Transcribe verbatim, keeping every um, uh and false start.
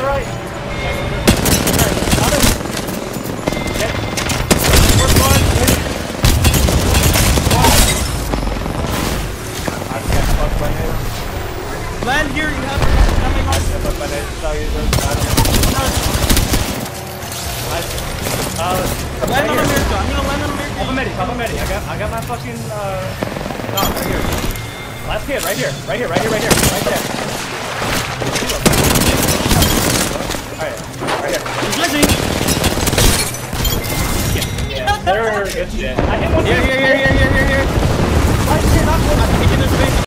the right. Got him. Get. First one. I can't fuck my head. Land here, you have coming on. I can't fuck my head. Tell you this. I don't know. Uh, land on America. I'm gonna land on America. Papa Medi, Papa Medi. I got, I got my fucking, uh, dog right here. Last kid, right here, right here, right here, right here, right there. Alright, right here. He's missing. Yeah, there, good shit. I hit one. Here, here, here, here, here, here, here. Why is he not? I'm taking this thing.